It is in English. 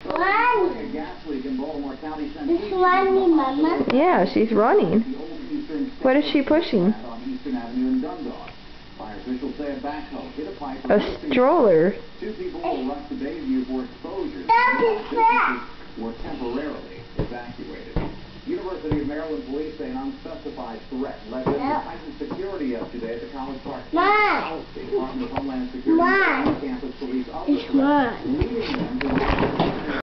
Running. It's running, Mama. Yeah, she's running. What is she pushing? A stroller. Two people were rushed to Bayview for exposure. Were temporarily evacuated. University of Maryland police say an unspecified threat led them to heightened security yesterday at the College Park. Mom. The Department of Homeland Security campus police officers leading them to